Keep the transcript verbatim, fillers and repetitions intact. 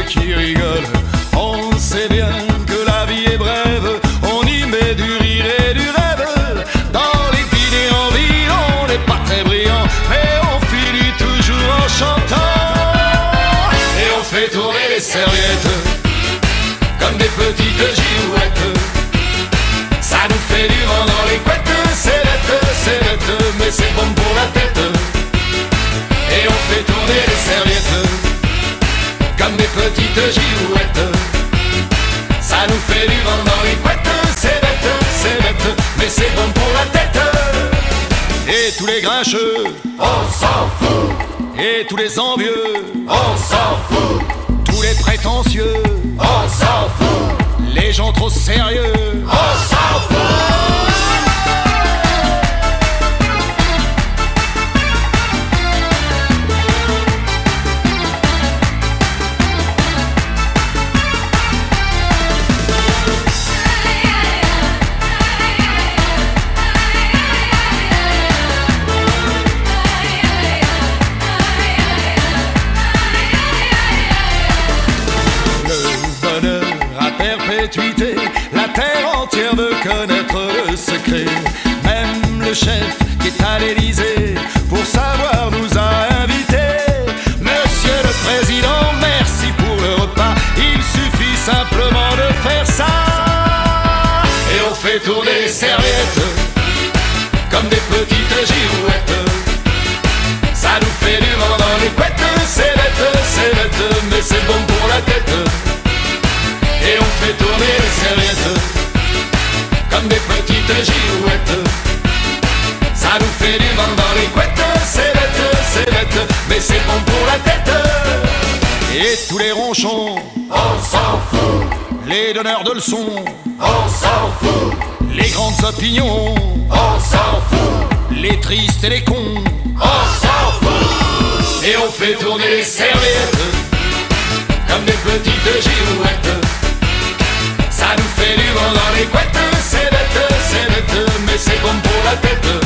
ceux qui rigolent. On sait bien que la vie est brève, on y met du rire et du rêve. Dans les dîners en ville, on n'est pas très brillant, mais on finit toujours en chantant. Et on fait tourner les serviettes comme des petites girouettes. Ça nous fait du vent dans les couettes. C'est bête, c'est bête, mais c'est bon pour la tête. Et on fait tourner les serviettes comme des petites girouettes. Ça nous fait du vent dans les couettes. C'est bête, c'est bête, mais c'est bon pour la tête. Et tous les grincheux, on s'en fout. Et tous les envieux, on s'en fout. Tous les prétentieux, on s'en fout. Les gens trop sérieux, on s'en fout. La terre entière veut connaître le secret. Même le chef qui est à l'Élysée pour savoir nous a invités. Monsieur le Président, merci pour le repas. Il suffit simplement de faire ça. Et on fait tourner les serviettes comme des petites girouettes. Ça nous fait du vent dans les couettes. C'est bête, c'est bête, mais c'est bon pour la tête. Et on fait tourner les serviettes comme des petites girouettes. Ça nous fait du vent dans les couettes. C'est bête, c'est bête, mais c'est bon pour la tête. Et tous les ronchons, on s'en fout. Les donneurs de leçons, on s'en fout. Les grandes opinions, on s'en fout. Les tristes et les cons, on s'en fout. Et on fait tourner les serviettes comme des petites girouettes. Ça nous fait du vent dans les couettes. C'est bête, c'est bête, mais c'est bon pour la tête.